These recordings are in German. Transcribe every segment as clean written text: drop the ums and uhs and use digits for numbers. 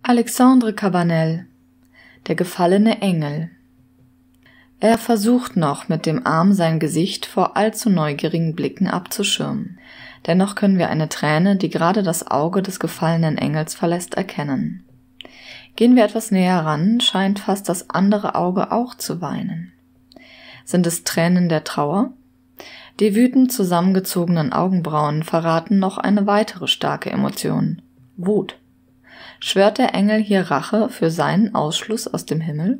Alexandre Cabanel, der gefallene Engel. Er versucht noch, mit dem Arm sein Gesicht vor allzu neugierigen Blicken abzuschirmen. Dennoch können wir eine Träne, die gerade das Auge des gefallenen Engels verlässt, erkennen. Gehen wir etwas näher ran, scheint fast das andere Auge auch zu weinen. Sind es Tränen der Trauer? Die wütend zusammengezogenen Augenbrauen verraten noch eine weitere starke Emotion: Wut. Schwört der Engel hier Rache für seinen Ausschluss aus dem Himmel?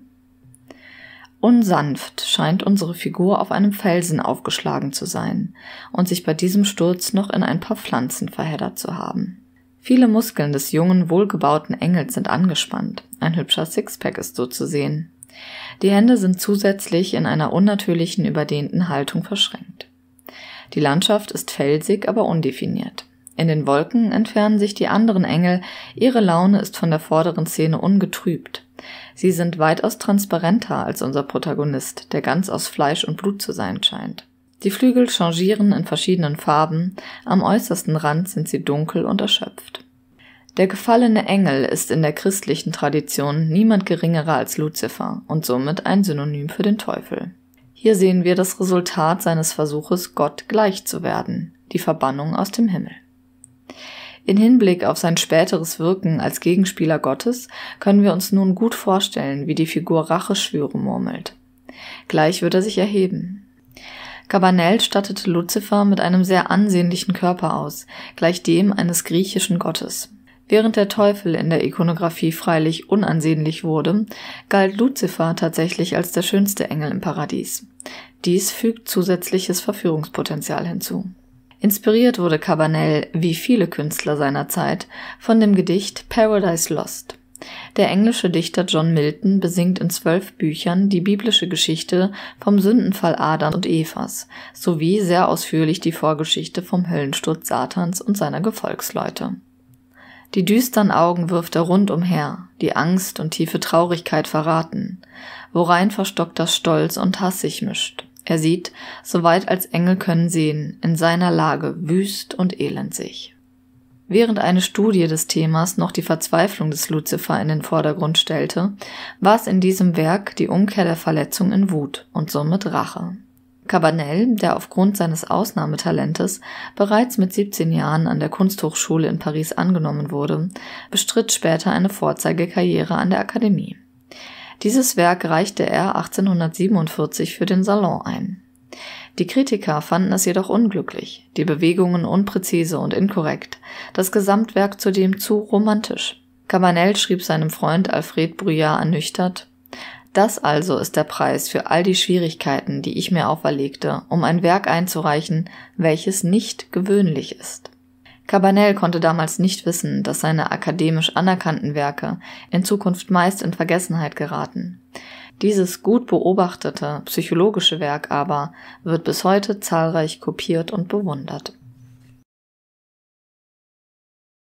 Unsanft scheint unsere Figur auf einem Felsen aufgeschlagen zu sein und sich bei diesem Sturz noch in ein paar Pflanzen verheddert zu haben. Viele Muskeln des jungen, wohlgebauten Engels sind angespannt. Ein hübscher Sixpack ist so zu sehen. Die Hände sind zusätzlich in einer unnatürlichen, überdehnten Haltung verschränkt. Die Landschaft ist felsig, aber undefiniert. In den Wolken entfernen sich die anderen Engel, ihre Laune ist von der vorderen Szene ungetrübt. Sie sind weitaus transparenter als unser Protagonist, der ganz aus Fleisch und Blut zu sein scheint. Die Flügel changieren in verschiedenen Farben, am äußersten Rand sind sie dunkel und erschöpft. Der gefallene Engel ist in der christlichen Tradition niemand geringerer als Luzifer und somit ein Synonym für den Teufel. Hier sehen wir das Resultat seines Versuches, Gott gleich zu werden, die Verbannung aus dem Himmel. In Hinblick auf sein späteres Wirken als Gegenspieler Gottes können wir uns nun gut vorstellen, wie die Figur Racheschwüre murmelt. Gleich wird er sich erheben. Cabanel stattete Luzifer mit einem sehr ansehnlichen Körper aus, gleich dem eines griechischen Gottes. Während der Teufel in der Ikonographie freilich unansehnlich wurde, galt Luzifer tatsächlich als der schönste Engel im Paradies. Dies fügt zusätzliches Verführungspotenzial hinzu. Inspiriert wurde Cabanel, wie viele Künstler seiner Zeit, von dem Gedicht Paradise Lost. Der englische Dichter John Milton besingt in 12 Büchern die biblische Geschichte vom Sündenfall Adams und Evas, sowie sehr ausführlich die Vorgeschichte vom Höllensturz Satans und seiner Gefolgsleute. Die düstern Augen wirft er rund umher, die Angst und tiefe Traurigkeit verraten, worein verstockter Stolz und Hass sich mischt. Er sieht, soweit als Engel können sehen, in seiner Lage wüst und elend sich. Während eine Studie des Themas noch die Verzweiflung des Luzifer in den Vordergrund stellte, war es in diesem Werk die Umkehr der Verletzung in Wut und somit Rache. Cabanel, der aufgrund seines Ausnahmetalentes bereits mit 17 Jahren an der Kunsthochschule in Paris angenommen wurde, bestritt später eine Vorzeigekarriere an der Akademie. Dieses Werk reichte er 1847 für den Salon ein. Die Kritiker fanden es jedoch unglücklich, die Bewegungen unpräzise und inkorrekt, das Gesamtwerk zudem zu romantisch. Cabanel schrieb seinem Freund Alfred Bruyas ernüchtert: Das also ist der Preis für all die Schwierigkeiten, die ich mir auferlegte, um ein Werk einzureichen, welches nicht gewöhnlich ist. Cabanel konnte damals nicht wissen, dass seine akademisch anerkannten Werke in Zukunft meist in Vergessenheit geraten. Dieses gut beobachtete psychologische Werk aber wird bis heute zahlreich kopiert und bewundert.